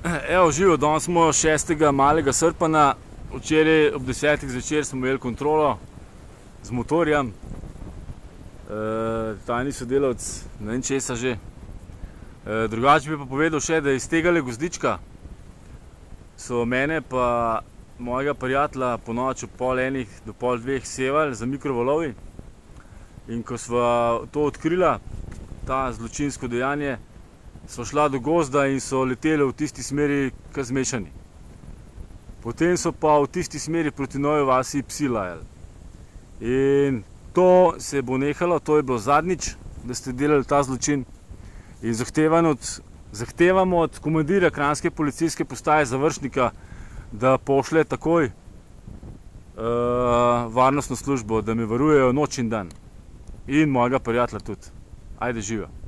Evo, živo, danes smo 6. malega srpana, včeraj ob 10. zvečer smo imeli kontrolo z motorjem. Tajni sodelavc, ne vem česa že. Drugače bi pa povedal še, da iz tegale gozdička so mene pa mojega prijatelja po noč ob 1:30 do 1:30 sevali za mikrovalovi. In ko sva to odkrila, ta zločinsko dejanje, so šla do gozda in so letele v tisti smeri kar zmešani. Potem so pa v tisti smeri proti Novi vasi psi lajali. In to se bo nehalo, to je bilo zadnjič, da ste delali ta zločin. In zahtevamo od komandirja kranjske policijske postaje Završnika, da pošlje takoj varnostno službo, da me varujejo noč in dan. In mojega prijatelja tudi. Ajde, živijo.